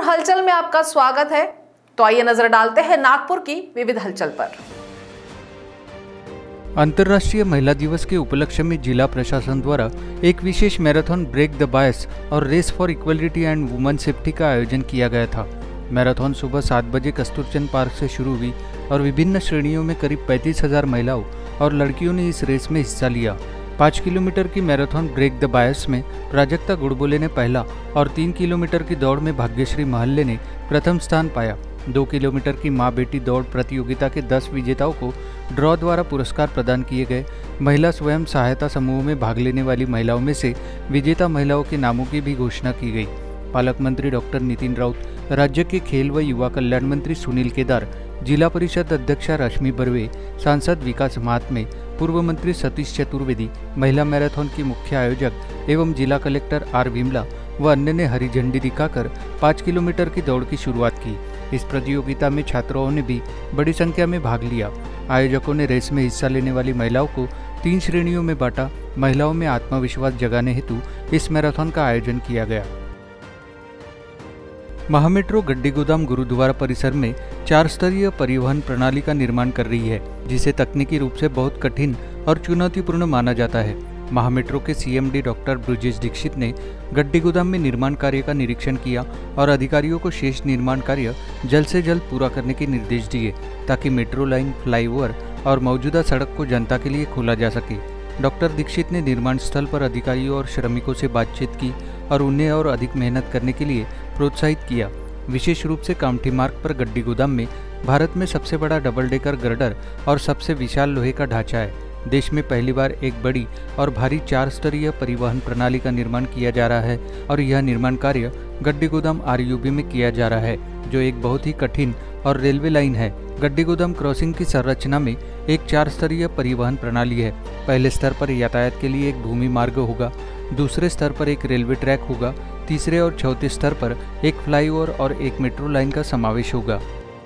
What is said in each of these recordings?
हलचल में आपका स्वागत है। तो आइए नजर डालते हैं नागपुर की विविध हलचल पर। अंतर्राष्ट्रीय महिला दिवस के उपलक्ष्य में जिला प्रशासन द्वारा एक विशेष मैराथन ब्रेक द बायस और race for equality and women safety का आयोजन किया गया था। मैराथन सुबह 7 बजे कस्तूरचंद पार्क से शुरू हुई और विभिन्न श्रेणियों में करीब 35,000 महिलाओं और लड़कियों ने इस रेस में हिस्सा लिया। 5 किलोमीटर की मैराथन ब्रेक द बायस में प्राजक्ता गुड़बोले ने पहला और 3 किलोमीटर की दौड़ में भाग्यश्री महल्ले ने प्रथम स्थान पाया। 2 किलोमीटर की मां बेटी दौड़ प्रतियोगिता के 10 विजेताओं को ड्रॉ द्वारा पुरस्कार प्रदान किए गए। महिला स्वयं सहायता समूह में भाग लेने वाली महिलाओं में से विजेता महिलाओं के नामों की भी घोषणा की गई। पालक मंत्री डॉक्टर नितिन राउत, राज्य के खेल व युवा कल्याण मंत्री सुनील केदार, जिला परिषद अध्यक्षा रश्मि बर्वे, सांसद विकास महात्मे, पूर्व मंत्री सतीश चतुर्वेदी, महिला मैराथन की मुख्य आयोजक एवं जिला कलेक्टर आर विमला व अन्य ने हरी झंडी दिखाकर 5 किलोमीटर की दौड़ की शुरुआत की। इस प्रतियोगिता में छात्राओं ने भी बड़ी संख्या में भाग लिया। आयोजकों ने रेस में हिस्सा लेने वाली महिलाओं को 3 श्रेणियों में बांटा। महिलाओं में आत्मविश्वास जगाने हेतु इस मैराथन का आयोजन किया गया। महामेट्रो गड्डीगोदाम गुरुद्वारा परिसर में 4 स्तरीय परिवहन प्रणाली का निर्माण कर रही है, जिसे तकनीकी रूप से बहुत कठिन और चुनौतीपूर्ण माना जाता है। महामेट्रो के सीएमडी डॉक्टर ब्रजेश दीक्षित ने गड्डीगोदाम में निर्माण कार्य का निरीक्षण किया और अधिकारियों को शेष निर्माण कार्य जल्द से जल्द पूरा करने के निर्देश दिए, ताकि मेट्रो लाइन, फ्लाईओवर और मौजूदा सड़क को जनता के लिए खोला जा सके। डॉक्टर दीक्षित ने निर्माण स्थल पर अधिकारियों और श्रमिकों से बातचीत की और उन्हें और अधिक मेहनत करने के लिए प्रोत्साहित किया। विशेष रूप से कामठी मार्ग पर गड्डीगोदाम में भारत में सबसे बड़ा डबल डेकर गर्डर और सबसे विशाल लोहे का ढांचा है। देश में पहली बार एक बड़ी और भारी 4 स्तरीय परिवहन प्रणाली का निर्माण किया जा रहा है और यह निर्माण कार्य गड्डीगोदाम आरयूबी में किया जा रहा है, जो एक बहुत ही कठिन और रेलवे लाइन है। गड्डीगोदाम क्रॉसिंग की संरचना में एक 4 स्तरीय परिवहन प्रणाली है। पहले स्तर पर यातायात के लिए एक भूमि मार्ग होगा, दूसरे स्तर पर एक रेलवे ट्रैक होगा, तीसरे और चौथे स्तर पर एक फ्लाईओवर और एक मेट्रो लाइन का समावेश होगा।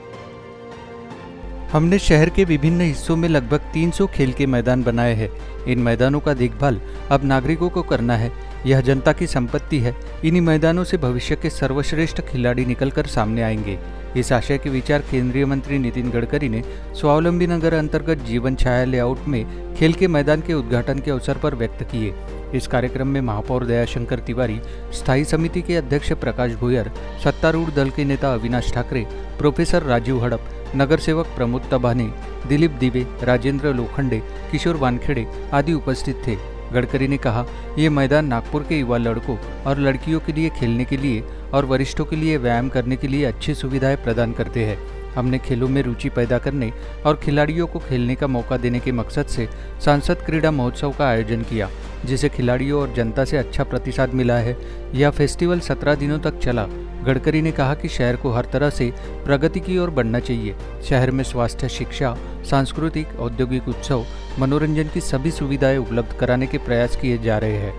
हमने शहर के विभिन्न हिस्सों में लगभग 300 खेल के मैदान बनाए हैं। इन मैदानों का देखभाल अब नागरिकों को करना है। यह जनता की संपत्ति है। इन्हीं मैदानों से भविष्य के सर्वश्रेष्ठ खिलाड़ी निकलकर सामने आएंगे। इस आशय के विचार केंद्रीय मंत्री नितिन गडकरी ने स्वावलंबी नगर अंतर्गत जीवन छाया लेआउट में खेल के मैदान के उद्घाटन के अवसर पर व्यक्त किए। इस कार्यक्रम में महापौर दयाशंकर तिवारी, स्थायी समिति के अध्यक्ष प्रकाश भुयर, सत्तारूढ़ दल के नेता अविनाश ठाकरे, प्रोफेसर राजीव हड़प, नगर सेवक प्रमोद तबाने, दिलीप दिवे, राजेंद्र लोखंडे, किशोर वानखेड़े आदि उपस्थित थे। गडकरी ने कहा, ये मैदान नागपुर के युवा लड़कों और लड़कियों के लिए खेलने के लिए और वरिष्ठों के लिए व्यायाम करने के लिए अच्छी सुविधाएं प्रदान करते हैं। हमने खेलों में रुचि पैदा करने और खिलाड़ियों को खेलने का मौका देने के मकसद से सांसद क्रीड़ा महोत्सव का आयोजन किया, जिसे खिलाड़ियों और जनता से अच्छा प्रतिसाद मिला है। यह फेस्टिवल 17 दिनों तक चला। गडकरी ने कहा कि शहर को हर तरह से प्रगति की ओर बढ़ना चाहिए। शहर में स्वास्थ्य, शिक्षा, सांस्कृतिक, औद्योगिक उत्सव, मनोरंजन की सभी सुविधाएं उपलब्ध कराने के प्रयास किए जा रहे हैं।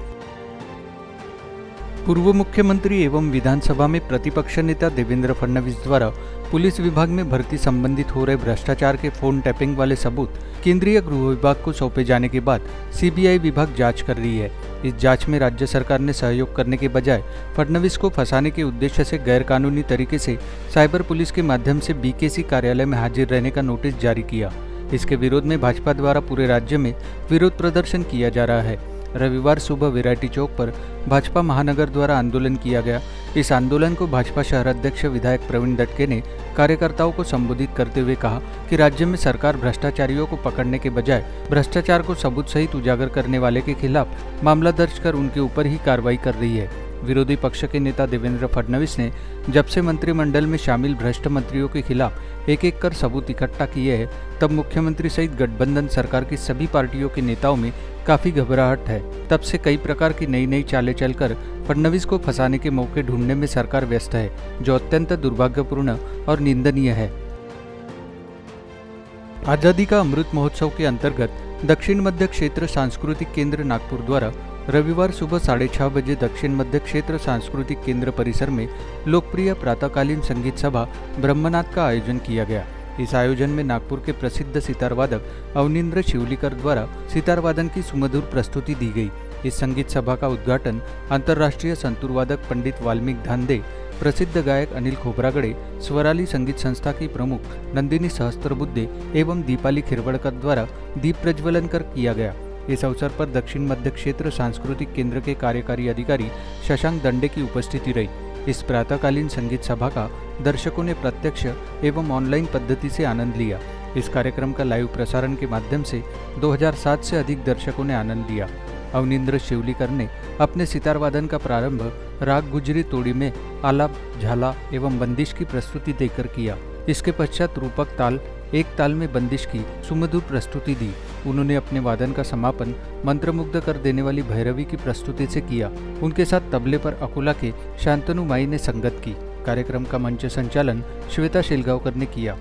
पूर्व मुख्यमंत्री एवं विधानसभा में प्रतिपक्ष नेता देवेंद्र फडणवीस द्वारा पुलिस विभाग में भर्ती संबंधित हो रहे भ्रष्टाचार के फोन टैपिंग वाले सबूत केंद्रीय गृह विभाग को सौंपे जाने के बाद सीबीआई विभाग जांच कर रही है। इस जांच में राज्य सरकार ने सहयोग करने के बजाय फडणवीस को फंसाने के उद्देश्य से गैरकानूनी तरीके से साइबर पुलिस के माध्यम से बीकेसी कार्यालय में हाजिर रहने का नोटिस जारी किया। इसके विरोध में भाजपा द्वारा पूरे राज्य में विरोध प्रदर्शन किया जा रहा है। रविवार सुबह वैरायटी चौक पर भाजपा महानगर द्वारा आंदोलन किया गया। इस आंदोलन को भाजपा शहर अध्यक्ष विधायक प्रवीण दटके ने कार्यकर्ताओं को संबोधित करते हुए कहा कि राज्य में सरकार भ्रष्टाचारियों को पकड़ने के बजाय भ्रष्टाचार को सबूत सहित उजागर करने वाले के खिलाफ मामला दर्ज कर उनके ऊपर ही कार्रवाई कर रही है। विरोधी पक्ष के नेता देवेंद्र फडणवीस ने जब से मंत्रिमंडल में शामिल भ्रष्ट मंत्रियों के खिलाफ एक-एक कर सबूत इकट्ठा किए हैं, तब मुख्यमंत्री सहित गठबंधन सरकार की सभी पार्टियों के नेताओं में काफी घबराहट है। तब से कई प्रकार की नई चालें चलकर फडणवीस को फंसाने के मौके ढूंढने में सरकार व्यस्त है, जो अत्यंत दुर्भाग्यपूर्ण और निंदनीय है। आजादी का अमृत महोत्सव के अंतर्गत दक्षिण मध्य क्षेत्र सांस्कृतिक केंद्र नागपुर द्वारा रविवार सुबह 6:30 बजे दक्षिण मध्य क्षेत्र सांस्कृतिक केंद्र परिसर में लोकप्रिय प्रातःकालीन संगीत सभा ब्रह्मनाथ का आयोजन किया गया। इस आयोजन में नागपुर के प्रसिद्ध सितार वादक अवनिंद्र शिवलीकर द्वारा सितार वादन की सुमधुर प्रस्तुति दी गई। इस संगीत सभा का उद्घाटन अंतर्राष्ट्रीय संतूर वादक पंडित वाल्मीकि धांधे प्रसिद्ध गायक अनिल खोब्रागड़े, स्वराली संगीत संस्था की प्रमुख नंदिनी सहस्त्रबुद्धे एवं दीपाली खिरवड़कर द्वारा दीप प्रज्वलन कर किया गया। इस अवसर पर दक्षिण मध्य क्षेत्र सांस्कृतिक केंद्र के कार्यकारी अधिकारी शशांक दंडे की उपस्थिति रही। इस प्रातःकालीन संगीत सभा का दर्शकों ने प्रत्यक्ष एवं ऑनलाइन पद्धति से आनंद लिया। इस कार्यक्रम का लाइव प्रसारण के माध्यम से 2007 से अधिक दर्शकों ने आनंद लिया। अवनिंद्र शिवलीकर ने अपने सितार वादन का प्रारंभ राग गुजरी तोड़ी में आलाप, झाला एवं बंदिश की प्रस्तुति देकर किया। इसके पश्चात रूपक ताल, एक ताल में बंदिश की सुमधुर प्रस्तुति दी। उन्होंने अपने वादन का समापन मंत्रमुग्ध कर देने वाली भैरवी की प्रस्तुति से किया। उनके साथ तबले पर अकोला के शांतनु माई ने संगत की। कार्यक्रम का मंच संचालन श्वेता शिलगांवकर ने किया।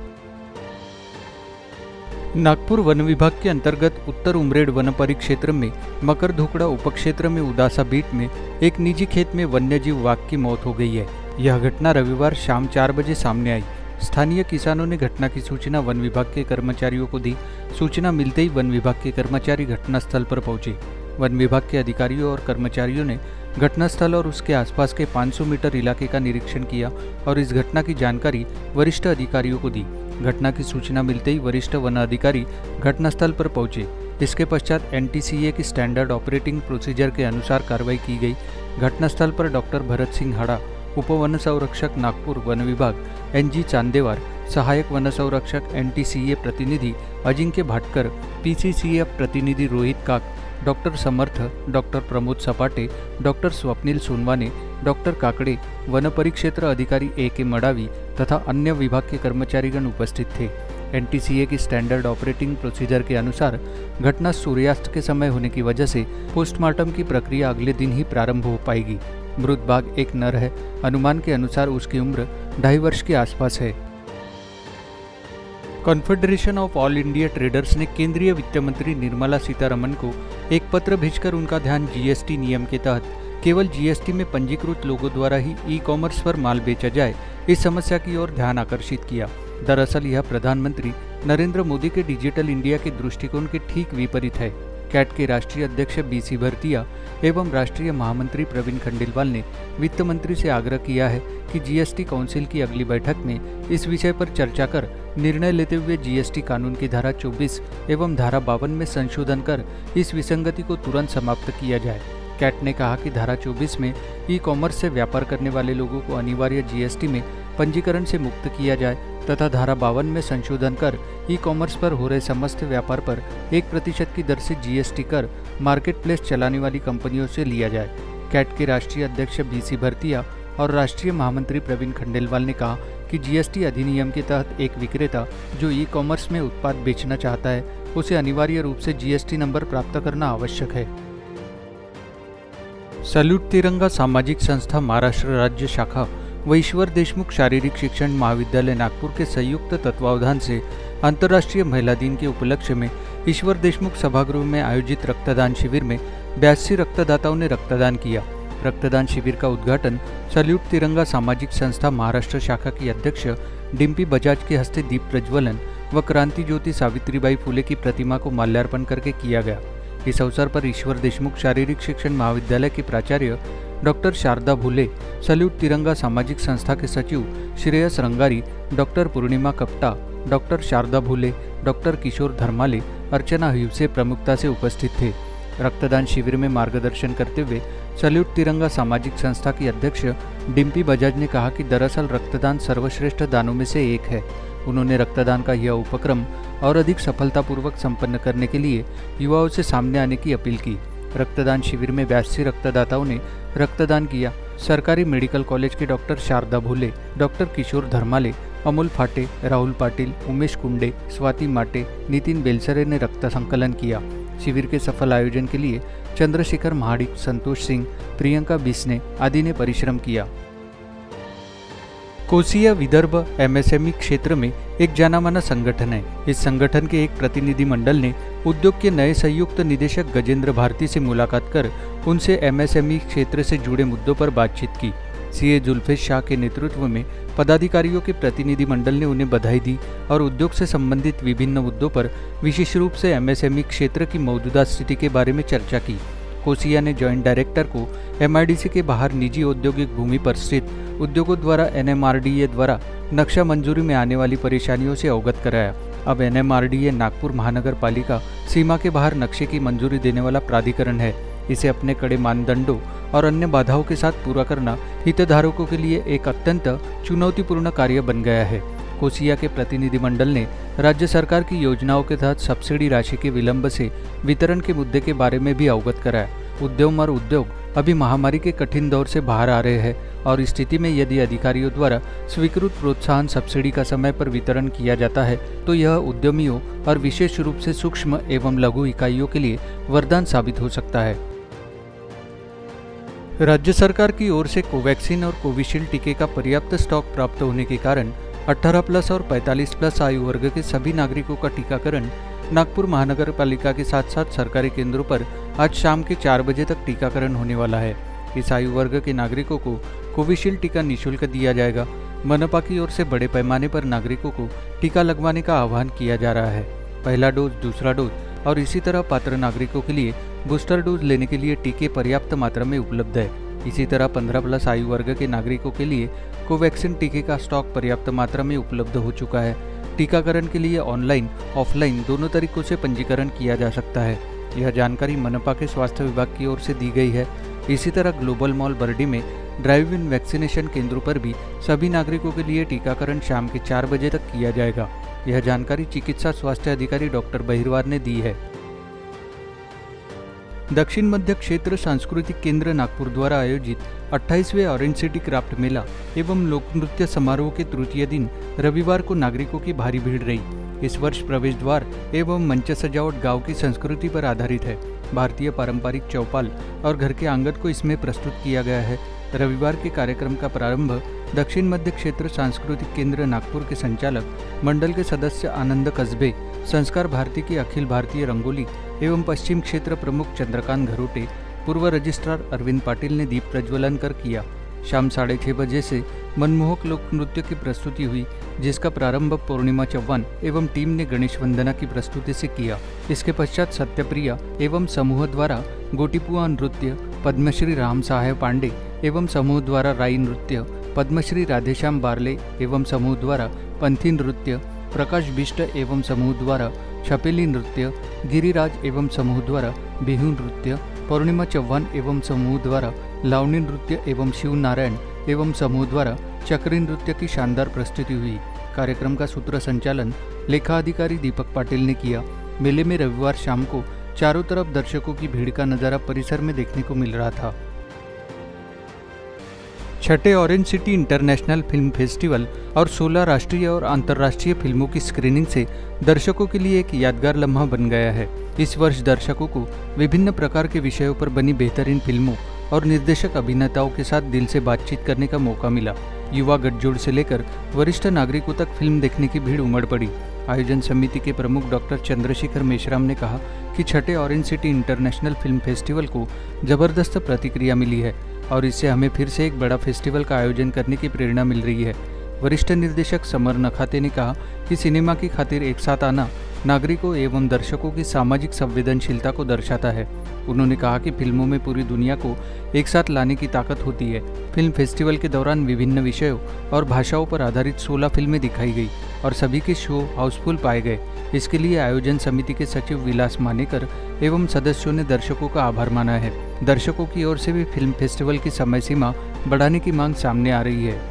नागपुर वन विभाग के अंतर्गत उत्तर उमरेड वन परिक्षेत्र में मकरधुकड़ा उपक्षेत्र में उदासा बीट में एक निजी खेत में वन्यजीव वाघ की मौत हो गई है। यह घटना रविवार शाम 4 बजे सामने आई। स्थानीय किसानों ने घटना की सूचना वन विभाग के कर्मचारियों को दी। सूचना मिलते ही वन विभाग के कर्मचारी घटनास्थल पर पहुंचे। वन विभाग के अधिकारियों और कर्मचारियों ने घटनास्थल और उसके आसपास के 500 मीटर इलाके का निरीक्षण किया और इस घटना की जानकारी वरिष्ठ अधिकारियों को दी। घटना की सूचना मिलते ही वरिष्ठ वन अधिकारी घटनास्थल पर पहुंचे। इसके पश्चात NTCA की स्टैंडर्ड ऑपरेटिंग प्रोसीजर के अनुसार कार्रवाई की गई। घटनास्थल पर डॉक्टर भरत सिंह हाड़ा, उप वन संरक्षक नागपुर वन विभाग NG चांदेवार, सहायक वन संरक्षक NTCA प्रतिनिधि अजिंक्य भाटकर, PCCF प्रतिनिधि रोहित काक, डॉक्टर समर्थ, doctor Pramod Sapate, doctor Swapnil Sonawane, doctor Kakade, वन परिक्षेत्र अधिकारी AK मडावी तथा अन्य विभाग के कर्मचारीगण उपस्थित थे। NTCA की स्टैंडर्ड ऑपरेटिंग प्रोसीजर के अनुसार घटना सूर्यास्त के समय होने की वजह से पोस्टमार्टम की प्रक्रिया अगले दिन ही प्रारंभ हो पाएगी। मृत बाघ एक नर है। अनुमान के अनुसार उसकी उम्र 2.5 वर्ष के आसपास है। Confederation of All India Traders ने केंद्रीय वित्त मंत्री निर्मला सीतारमण को एक पत्र भेजकर उनका ध्यान GST नियम के तहत केवल GST में पंजीकृत लोगों द्वारा ही ई-कॉमर्स पर माल बेचा जाए, इस समस्या की ओर ध्यान आकर्षित किया। दरअसल यह प्रधानमंत्री नरेंद्र मोदी के डिजिटल इंडिया के दृष्टिकोण के ठीक विपरीत है। कैट के राष्ट्रीय अध्यक्ष BC भरतिया एवं राष्ट्रीय महामंत्री प्रवीण खंडेलवाल ने वित्त मंत्री से आग्रह किया है कि GST काउंसिल की अगली बैठक में इस विषय पर चर्चा कर निर्णय लेते हुए GST कानून की धारा 24 एवं धारा 52 में संशोधन कर इस विसंगति को तुरंत समाप्त किया जाए। कैट ने कहा कि धारा 24 में ई-कॉमर्स से व्यापार करने वाले लोगों को अनिवार्य GST में पंजीकरण से मुक्त किया जाए तथा धारा 52 में संशोधन कर ई-कॉमर्स पर हो रहे समस्त व्यापार पर 1% की दर से GST कर मार्केट प्लेस चलाने वाली कंपनियों से लिया जाए। कैट के राष्ट्रीय अध्यक्ष BC भरतिया और राष्ट्रीय महामंत्री प्रवीण खंडेलवाल ने कहा कि GST अधिनियम के तहत एक विक्रेता जो ई-कॉमर्स में उत्पाद बेचना चाहता है उसे अनिवार्य रूप से GST नंबर प्राप्त करना आवश्यक है। सैल्यूट तिरंगा सामाजिक संस्था महाराष्ट्र राज्य शाखा व ईश्वर देशमुख शारीरिक शिक्षण महाविद्यालय नागपुर के संयुक्त तत्वावधान से अंतर्राष्ट्रीय महिला दिन के उपलक्ष्य में ईश्वर देशमुख सभागृह में आयोजित रक्तदान शिविर में 82 रक्तदाताओं ने रक्तदान किया। रक्तदान शिविर का उद्घाटन सैल्यूट तिरंगा सामाजिक संस्था महाराष्ट्र शाखा की अध्यक्ष डिम्पी बजाज के हस्ते दीप प्रज्वलन व क्रांति ज्योति सावित्रीबाई फुले की प्रतिमा को माल्यार्पण करके किया गया। इस अवसर पर ईश्वर देशमुख शारीरिक शिक्षण महाविद्यालय के प्राचार्य डॉक्टर शारदा भूले, सैल्यूट तिरंगा सामाजिक संस्था के सचिव Shreyas Rangari, doctor Purnima Kapta, doctor Sharda Bhule, doctor Kishor Dharmale, अर्चना हिवसे प्रमुखता से उपस्थित थे। रक्तदान शिविर में मार्गदर्शन करते हुए सैल्यूट तिरंगा सामाजिक संस्था की अध्यक्ष डिम्पी बजाज ने कहा कि दरअसल रक्तदान सर्वश्रेष्ठ दानों में से एक है। उन्होंने रक्तदान का यह उपक्रम और अधिक सफलतापूर्वक संपन्न करने के लिए युवाओं से सामने आने की अपील की। रक्तदान शिविर में 82 रक्तदाताओं ने रक्तदान किया। सरकारी मेडिकल कॉलेज के डॉक्टर शारदा भोले, डॉक्टर किशोर धर्माले, अमोल फाटे, राहुल पाटिल, उमेश कुंडे, स्वाति माटे, नितिन बेलसरे ने रक्त संकलन किया। शिविर के सफल आयोजन के लिए चंद्रशेखर महाडिक, संतोष सिंह, प्रियंका बिस्ने आदि ने परिश्रम किया। कोसिया विदर्भ MSME क्षेत्र में एक जानामाना संगठन है। इस संगठन के एक प्रतिनिधि मंडल ने उद्योग के नए संयुक्त निदेशक गजेंद्र भारती से मुलाकात कर उनसे MSME क्षेत्र से जुड़े मुद्दों पर बातचीत की। CA जुल्फेश शाह के नेतृत्व में पदाधिकारियों के प्रतिनिधि मंडल ने उन्हें बधाई दी और उद्योग से संबंधित विभिन्न मुद्दों पर विशेष रूप से MSME क्षेत्र की मौजूदा स्थिति के बारे में चर्चा की। कोसिया ने जॉइंट डायरेक्टर को MIDC के बाहर निजी औद्योगिक भूमि पर स्थित उद्योगों द्वारा NMRDA द्वारा नक्शा मंजूरी में आने वाली परेशानियों से अवगत कराया। अब NMRDA नागपुर महानगर पालिका सीमा के बाहर नक्शे की मंजूरी देने वाला प्राधिकरण है। इसे अपने कड़े मानदंडों और अन्य बाधाओं के साथ पूरा करना हितधारकों के लिए एक अत्यंत चुनौतीपूर्ण कार्य बन गया है। कोसिया के प्रतिनिधिमंडल ने राज्य सरकार की योजनाओं के तहत सब्सिडी राशि के विलंब से वितरण के मुद्दे के बारे में भी अवगत कराया। उद्योग अभी महामारी के कठिन दौर से बाहर आ रहे हैं और इस स्थिति में यदि अधिकारियों द्वारा स्वीकृत प्रोत्साहन सब्सिडी का समय पर वितरण किया जाता है तो यह उद्यमियों और विशेष रूप से सूक्ष्म एवं लघु इकाइयों के लिए वरदान साबित हो सकता है। राज्य सरकार की ओर से कोवैक्सीन और कोविशील्ड टीके का पर्याप्त स्टॉक प्राप्त होने के कारण 18+ और 45+ आयु वर्ग के सभी नागरिकों का टीकाकरण नागपुर महानगर पालिका के साथ साथ सरकारी केंद्रों पर आज शाम के 4 बजे तक टीकाकरण होने वाला है। इस आयु वर्ग के नागरिकों को कोविशील्ड टीका निःशुल्क दिया जाएगा। मनपा की ओर से बड़े पैमाने पर नागरिकों को टीका लगवाने का आह्वान किया जा रहा है। पहला डोज, दूसरा डोज और इसी तरह पात्र नागरिकों के लिए बूस्टर डोज लेने के लिए टीके पर्याप्त मात्रा में उपलब्ध है। इसी तरह 15+ आयु वर्ग के नागरिकों के लिए कोवैक्सीन टीके का स्टॉक पर्याप्त मात्रा में उपलब्ध हो चुका है। टीकाकरण के लिए ऑनलाइन ऑफलाइन दोनों तरीकों से पंजीकरण किया जा सकता है। यह जानकारी मनपा के स्वास्थ्य विभाग की ओर से दी गई है। इसी तरह ग्लोबल मॉल बरडी में ड्राइव इन वैक्सीनेशन केंद्रों पर भी सभी नागरिकों के लिए टीकाकरण शाम के 4 बजे तक किया जाएगा। यह जानकारी चिकित्सा स्वास्थ्य अधिकारी डॉक्टर बहिरवार ने दी है। दक्षिण मध्य क्षेत्र सांस्कृतिक केंद्र नागपुर द्वारा आयोजित 28वें ऑरेंज सिटी क्राफ्ट मेला एवं लोक नृत्य समारोह के तृतीय दिन रविवार को नागरिकों की भारी भीड़ रही। इस वर्ष प्रवेश द्वार एवं मंच सजावट गांव की संस्कृति पर आधारित है। भारतीय पारंपरिक चौपाल और घर के आंगन को इसमें प्रस्तुत किया गया है। रविवार के कार्यक्रम का प्रारंभ दक्षिण मध्य क्षेत्र सांस्कृतिक केंद्र नागपुर के संचालक मंडल के सदस्य आनंद कस्बे, संस्कार भारती के अखिल भारतीय रंगोली एवं पश्चिम क्षेत्र प्रमुख चंद्रकांत घरोटे, पूर्व रजिस्ट्रार अरविंद पाटिल ने दीप प्रज्वलन कर किया। शाम 6:30 बजे से मनमोहक लोक नृत्य की प्रस्तुति हुई, जिसका प्रारंभ पूर्णिमा चौहान एवं टीम ने गणेश वंदना की प्रस्तुति से किया। इसके पश्चात सत्यप्रिया एवं समूह द्वारा गोटीपुआ नृत्य, पद्मश्री राम साहेब पांडे एवं समूह द्वारा राई नृत्य, पद्मश्री राधेश्याम बारले एवं समूह द्वारा पंथी नृत्य, प्रकाश बिष्ट एवं समूह द्वारा छपेली नृत्य, गिरिराज एवं समूह द्वारा बिहू नृत्य, पूर्णिमा चौहान एवं समूह द्वारा लावनी नृत्य एवं शिव नारायण एवं समूह द्वारा चक्री नृत्य की शानदार प्रस्तुति हुई। कार्यक्रम का सूत्र संचालन लेखा अधिकारी दीपक पाटिल ने किया। मेले में रविवार शाम को चारों तरफ दर्शकों की भीड़ का नजारा परिसर में देखने को मिल रहा था। छठे orange city international film festival और 16 राष्ट्रीय और अंतर्राष्ट्रीय फिल्मों की स्क्रीनिंग से दर्शकों के लिए एक यादगार लम्हा बन गया है। इस वर्ष दर्शकों को विभिन्न प्रकार के विषयों पर बनी बेहतरीन फिल्मों और निर्देशक अभिनेताओं के साथ दिल से बातचीत करने का मौका मिला। युवा गठजोड़ से लेकर वरिष्ठ नागरिकों तक फिल्म देखने की भीड़ उमड़ पड़ी। आयोजन समिति के प्रमुख डॉक्टर चंद्रशेखर मेश्राम ने कहा कि छठे orange city international film festival को जबरदस्त प्रतिक्रिया मिली है और इससे हमें फिर से एक बड़ा फेस्टिवल का आयोजन करने की प्रेरणा मिल रही है। वरिष्ठ निर्देशक समर नखाते ने कहा कि सिनेमा की खातिर एक साथ आना नागरिकों एवं दर्शकों की सामाजिक संवेदनशीलता को दर्शाता है। उन्होंने कहा कि फिल्मों में पूरी दुनिया को एक साथ लाने की ताकत होती है। फिल्म फेस्टिवल के दौरान विभिन्न विषयों और भाषाओं पर आधारित 16 फिल्में दिखाई गई और सभी के शो हाउसफुल पाए गए। इसके लिए आयोजन समिति के सचिव विलास मानेकर एवं सदस्यों ने दर्शकों का आभार माना है। दर्शकों की ओर से भी फिल्म फेस्टिवल की समय सीमा बढ़ाने की मांग सामने आ रही है।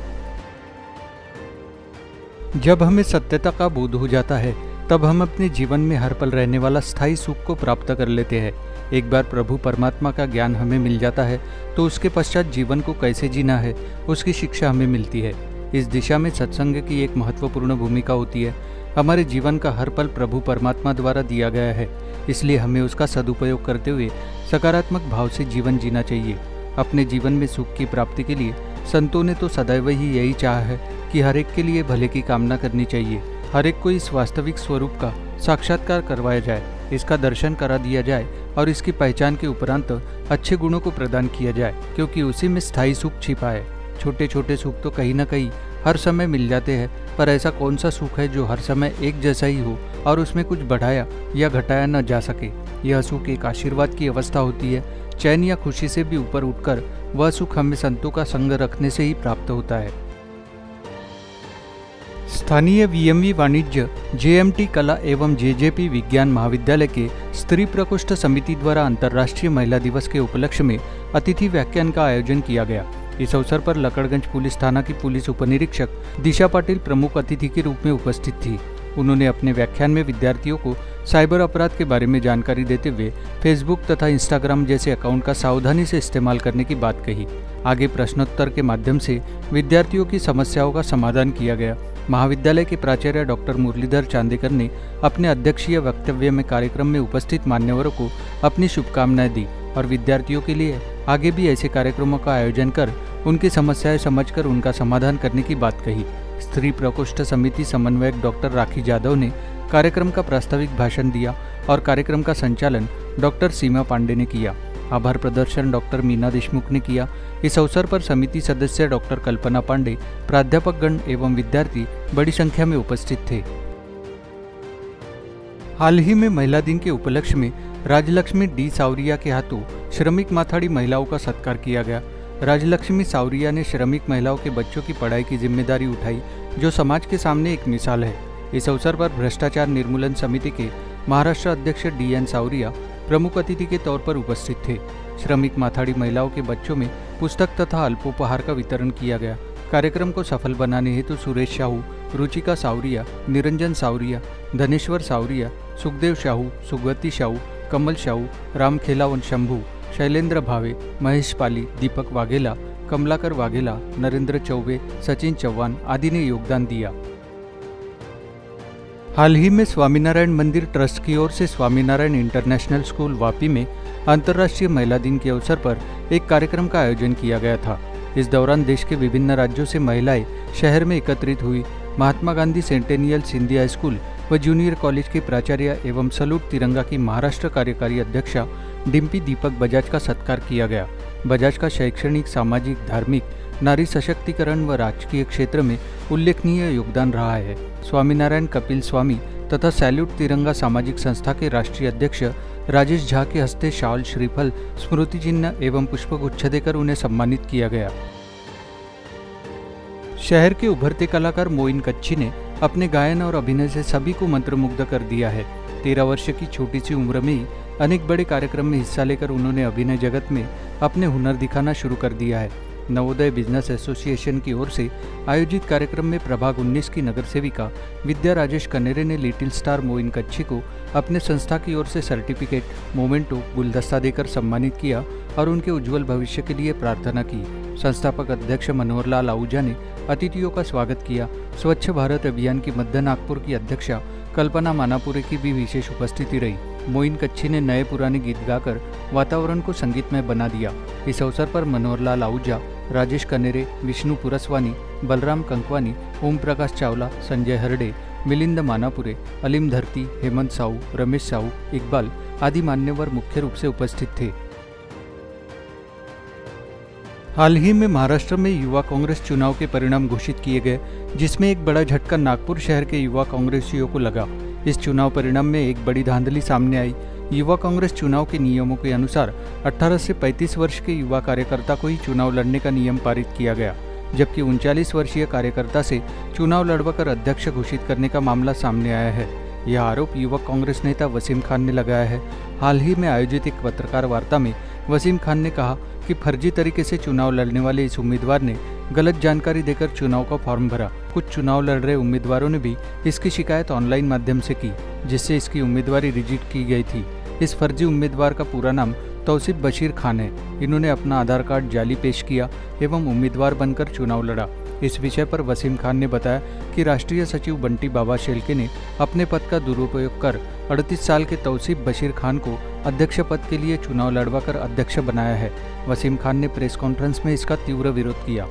जब हमें सत्यता का बोध हो जाता है तब हम अपने जीवन में हर पल रहने वाला स्थायी सुख को प्राप्त कर लेते हैं। एक बार प्रभु परमात्मा का ज्ञान हमें मिल जाता है तो उसके पश्चात जीवन को कैसे जीना है उसकी शिक्षा हमें मिलती है। इस दिशा में सत्संग की एक महत्वपूर्ण भूमिका होती है। हमारे जीवन का हर पल प्रभु परमात्मा द्वारा दिया गया है, इसलिए हमें उसका सदुपयोग करते हुए सकारात्मक भाव से जीवन जीना चाहिए। अपने जीवन में सुख की प्राप्ति के लिए संतों ने तो सदैव ही यही चाहा है कि हर एक के लिए भले की कामना करनी चाहिए। हर एक को इस वास्तविक स्वरूप का साक्षात्कार करवाया जाए, इसका दर्शन करा दिया जाए और इसकी पहचान के उपरांत अच्छे गुणों को प्रदान किया जाए, क्योंकि उसी में स्थायी सुख छिपा है। छोटे छोटे सुख तो कहीं न कहीं हर समय मिल जाते हैं, पर ऐसा कौन सा सुख है जो हर समय एक जैसा ही हो और उसमें कुछ बढ़ाया या घटाया न जा सके। यह सुख एक आशीर्वाद की अवस्था होती है। चैन या खुशी से भी ऊपर उठकर वह सुख हमें संतों का संग रखने से ही प्राप्त होता है। स्थानीय वीएमवी वाणिज्य, जेएमटी कला एवं जेजेपी विज्ञान महाविद्यालय के स्त्री प्रकोष्ठ समिति द्वारा अंतर्राष्ट्रीय महिला दिवस के उपलक्ष्य में अतिथि व्याख्यान का आयोजन किया गया। इस अवसर पर लकड़गंज पुलिस थाना की पुलिस उपनिरीक्षक दिशा पाटिल प्रमुख अतिथि के रूप में उपस्थित थी। उन्होंने अपने व्याख्यान में विद्यार्थियों को साइबर अपराध के बारे में जानकारी देते हुए फेसबुक तथा इंस्टाग्राम जैसे अकाउंट का सावधानी से इस्तेमाल करने की बात कही। आगे प्रश्नोत्तर के माध्यम से विद्यार्थियों की समस्याओं का समाधान किया गया। महाविद्यालय के प्राचार्य डॉक्टर मुरलीधर चांदेकर ने अपने अध्यक्षीय वक्तव्य में कार्यक्रम में उपस्थित मान्यवरों को अपनी शुभकामनाएं दी और विद्यार्थियों के लिए आगे भी ऐसे कार्यक्रमों का आयोजन कर उनकी समस्याएं समझकर उनका समाधान करने की बात कही। स्त्री प्रकोष्ठ समिति समन्वयक डॉक्टर राखी जाधव ने कार्यक्रम का प्रास्ताविक भाषण दिया और कार्यक्रम का संचालन डॉक्टर सीमा पांडे ने किया। आभार प्रदर्शन डॉक्टर मीना देशमुख ने किया। इस अवसर पर समिति सदस्य डॉक्टर कल्पना पांडे, प्राध्यापकगण एवं विद्यार्थी बड़ी संख्या में उपस्थित थे। हाल ही में महिला दिन के उपलक्ष्य में राजलक्ष्मी डी सावरिया के हाथों श्रमिक माथाड़ी महिलाओं का सत्कार किया गया। राजलक्ष्मी सावरिया ने श्रमिक महिलाओं के बच्चों की पढ़ाई की जिम्मेदारी उठाई, जो समाज के सामने एक मिसाल है। इस अवसर पर भ्रष्टाचार निर्मूलन समिति के महाराष्ट्र अध्यक्ष DN सावरिया प्रमुख अतिथि के तौर पर उपस्थित थे। श्रमिक माथाड़ी महिलाओं के बच्चों में पुस्तक तथा अल्पोपहार का वितरण किया गया। कार्यक्रम को सफल बनाने हेतु सुरेश साहू, रुचिका सावरिया, निरंजन सावरिया, धनेश्वर सावरिया, सुखदेव साहू, सुगवती साहू, कमल साहू, राम खेलावन शंभू, शैलेंद्र भावे, महेश पाली, दीपक वाघेला, कमलाकर वाघेला, नरेंद्र चौबे, सचिन चौहान आदि ने योगदान दिया। हाल ही में स्वामीनारायण मंदिर ट्रस्ट की ओर से स्वामीनारायण इंटरनेशनल स्कूल वापी में अंतर्राष्ट्रीय महिला दिन के अवसर पर एक कार्यक्रम का आयोजन किया गया था। इस दौरान देश के विभिन्न राज्यों से महिलाएं शहर में एकत्रित हुई। Mahatma Gandhi centennial Sindhi high school व जूनियर कॉलेज के प्राचार्य एवं सलूट तिरंगा की महाराष्ट्र कार्यकारी अध्यक्षा डिम्पी दीपक बजाज का सत्कार किया गया। बजाज का शैक्षणिक, सामाजिक, धार्मिक, नारी सशक्तिकरण व राजकीय क्षेत्र में उल्लेखनीय योगदान रहा है। स्वामीनारायण कपिल स्वामी तथा सैल्यूट तिरंगा सामाजिक संस्था के राष्ट्रीय अध्यक्ष राजेश झा के हस्ते शाल, श्रीफल, स्मृति चिन्ह एवं पुष्पगुच्छ देकर उन्हें सम्मानित किया गया। शहर के उभरते कलाकार मोइन कच्छी ने अपने गायन और अभिनय से सभी को मंत्रमुग्ध कर दिया है। 13 वर्ष की छोटी सी उम्र में ही अनेक बड़े कार्यक्रम में हिस्सा लेकर उन्होंने अभिनय जगत में अपने हुनर दिखाना शुरू कर दिया है। नवोदय बिजनेस एसोसिएशन की ओर से आयोजित कार्यक्रम में प्रभाग 19 की नगर सेविका विद्या राजेश कनेरे ने लिटिल स्टार मोइन कच्छी को अपने संस्था की ओर से सर्टिफिकेट, मोमेंटो, गुलदस्ता देकर सम्मानित किया और उनके उज्जवल भविष्य के लिए प्रार्थना की। संस्थापक अध्यक्ष मनोहर लाल आहूजा ने अतिथियों का स्वागत किया। स्वच्छ भारत अभियान की मध्य नागपुर की अध्यक्षा कल्पना मानापुरे की भी विशेष उपस्थिति रही। मोइन कच्छी ने नए पुराने गीत गाकर वातावरण को संगीतमय बना दिया। इस अवसर पर मनोहर लाल आहूजा, राजेश कनेरे, विष्णु पुरस्वानी, बलराम कंकवानी, ओम प्रकाश चावला, संजय हरडे, मिलिंद मानापुरे, अलीम धरती, हेमंत साहू, रमेश साहू, इकबाल आदि मान्यवर मुख्य रूप से उपस्थित थे। हाल ही में महाराष्ट्र में युवा कांग्रेस चुनाव के परिणाम घोषित किए गए, जिसमें एक बड़ा झटका नागपुर शहर के युवा कांग्रेसियों को लगा। इस चुनाव परिणाम में एक बड़ी धांधली सामने आई। युवा कांग्रेस चुनाव के नियमों के अनुसार 18 से 35 वर्ष के युवा कार्यकर्ता को ही चुनाव लड़ने का नियम पारित किया गया, जबकि 39 वर्षीय कार्यकर्ता से चुनाव लड़वाकर अध्यक्ष घोषित करने का मामला सामने आया है। यह आरोप युवक कांग्रेस नेता वसीम खान ने लगाया है। हाल ही में आयोजित एक पत्रकार वार्ता में वसीम खान ने कहा कि फर्जी तरीके से चुनाव लड़ने वाले इस उम्मीदवार ने गलत जानकारी देकर चुनाव का फॉर्म भरा। कुछ चुनाव लड़ रहे उम्मीदवारों ने भी इसकी शिकायत ऑनलाइन माध्यम से की, जिससे इसकी उम्मीदवारी रिजेक्ट की गई थी। इस फर्जी उम्मीदवार का पूरा नाम तौसीफ बशीर खान है। इन्होंने अपना आधार कार्ड जाली पेश किया एवं उम्मीदवार बनकर चुनाव लड़ा। इस विषय पर वसीम खान ने बताया कि राष्ट्रीय सचिव बंटी बाबा शेल्के ने अपने पद का दुरुपयोग कर 38 साल के तौसीफ बशीर खान को अध्यक्ष पद के लिए चुनाव लड़वाकर अध्यक्ष बनाया है। वसीम खान ने प्रेस कॉन्फ्रेंस में इसका तीव्र विरोध किया।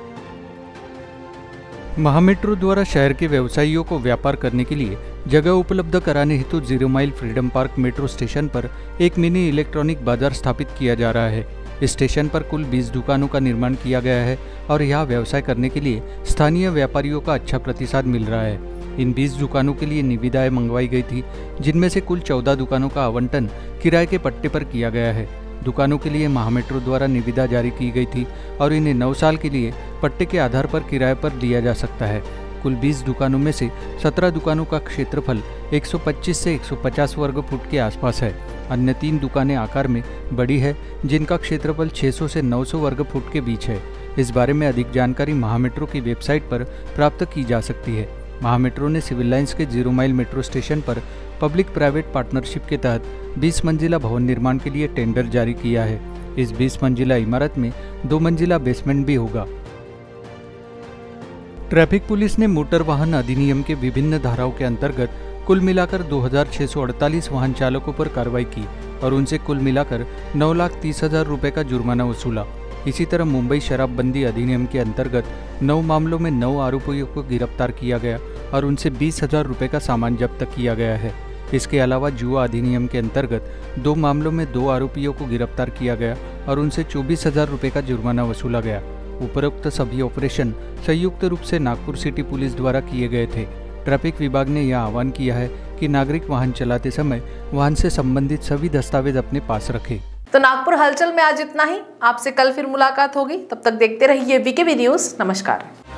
महामेट्रो द्वारा शहर के व्यवसायियों को व्यापार करने के लिए जगह उपलब्ध कराने हेतु 0 mile freedom park metro station पर एक मिनी इलेक्ट्रॉनिक बाजार स्थापित किया जा रहा है। स्टेशन पर कुल 20 दुकानों का निर्माण किया गया है और यहाँ व्यवसाय करने के लिए स्थानीय व्यापारियों का अच्छा प्रतिसाद मिल रहा है। इन 20 दुकानों के लिए निविदाएं मंगवाई गई थी, जिनमें से कुल 14 दुकानों का आवंटन किराए के पट्टे पर किया गया है। दुकानों के लिए महामेट्रो द्वारा निविदा जारी की गई थी और इन्हें 9 साल के लिए पट्टे के आधार पर किराए पर लिया जा सकता है। कुल 20 दुकानों में से 17 दुकानों का क्षेत्रफल 125 से 150 वर्ग फुट के आसपास है। अन्य 3 दुकानें आकार में बड़ी है, जिनका क्षेत्रफल 600 से 900 वर्ग फुट के बीच है। इस बारे में अधिक जानकारी महामेट्रो की वेबसाइट पर प्राप्त की जा सकती है। महामेट्रो ने सिविल लाइंस के 0 माइल मेट्रो स्टेशन पर पब्लिक प्राइवेट पार्टनरशिप के तहत 20 मंजिला भवन निर्माण के लिए टेंडर जारी किया है। इस 20 मंजिला इमारत में 2 मंजिला बेसमेंट भी होगा। ट्रैफिक पुलिस ने मोटर वाहन अधिनियम के विभिन्न धाराओं के अंतर्गत कुल मिलाकर 2648 वाहन चालकों पर कार्रवाई की और उनसे कुल मिलाकर 9,30,000 रुपये का जुर्माना वसूला। इसी तरह मुंबई शराबबंदी अधिनियम के अंतर्गत 9 मामलों में 9 आरोपियों को गिरफ्तार किया गया और उनसे 20,000 रुपये का सामान जब्त किया गया है। इसके अलावा जुआ अधिनियम के अंतर्गत 2 मामलों में 2 आरोपियों को गिरफ्तार किया गया और उनसे 24,000 रुपये का जुर्माना वसूला गया। उपरोक्त सभी ऑपरेशन संयुक्त रूप से नागपुर सिटी पुलिस द्वारा किए गए थे। ट्रैफिक विभाग ने यह आह्वान किया है कि नागरिक वाहन चलाते समय वाहन से संबंधित सभी दस्तावेज अपने पास रखें। तो नागपुर हलचल में आज इतना ही। आपसे कल फिर मुलाकात होगी, तब तक देखते रहिए वीकेबी न्यूज़। नमस्कार।